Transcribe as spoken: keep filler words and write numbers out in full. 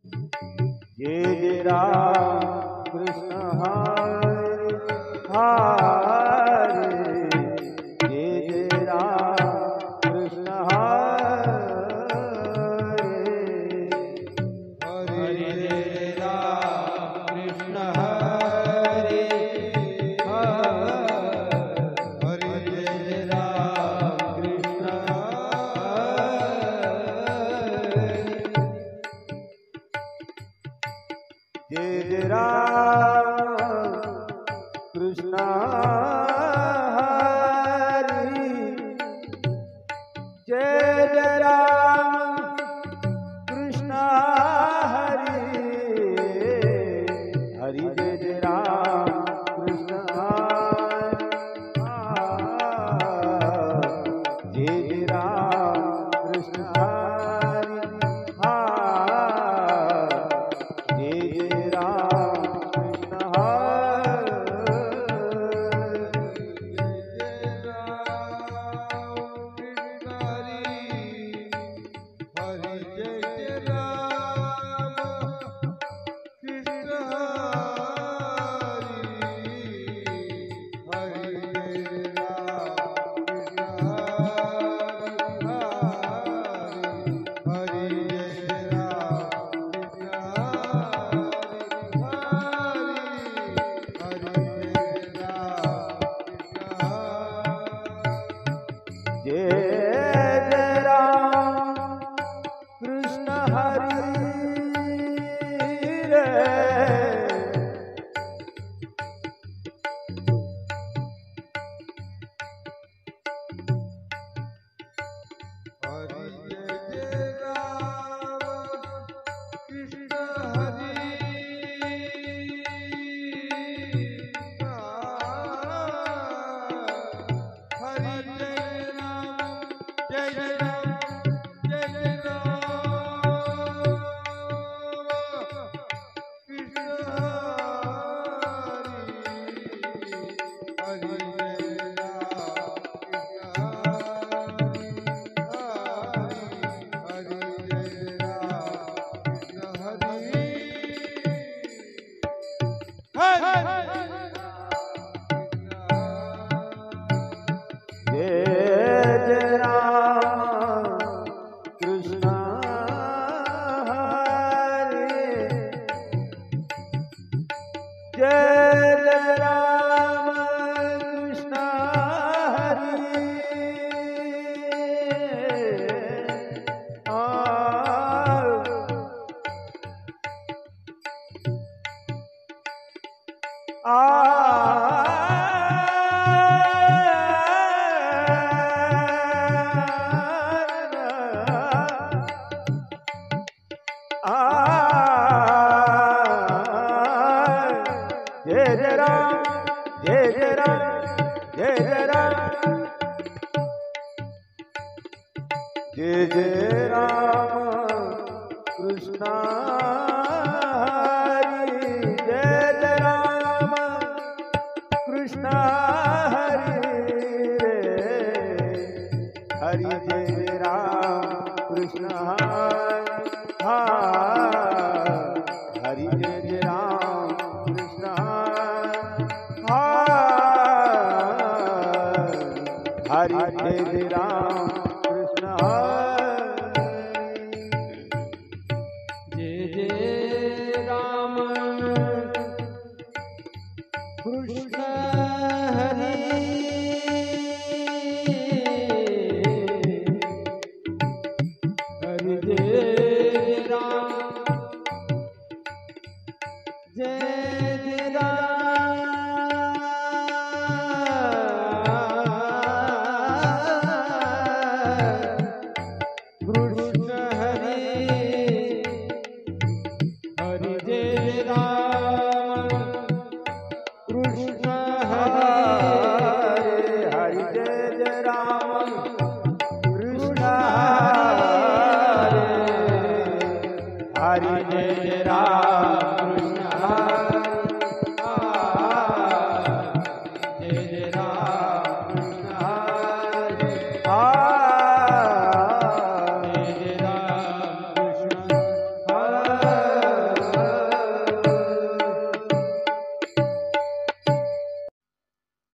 Jai Jai Ram Krishna Hare Hare, Jai Jai Ram Krishna Hare Hare, Jai Ram Krishna Hare Hare, Jai Ram Krishna Jai Jai Ram Krishna Hari, Jai Jai Ram Krishna Hari Hari, Jai Jai Ram Krishna Hari, Jai Jai Ram Krishna Hari, Jai Jai Ram Krishna Hari, Jai Jai Ram Krishna Hari.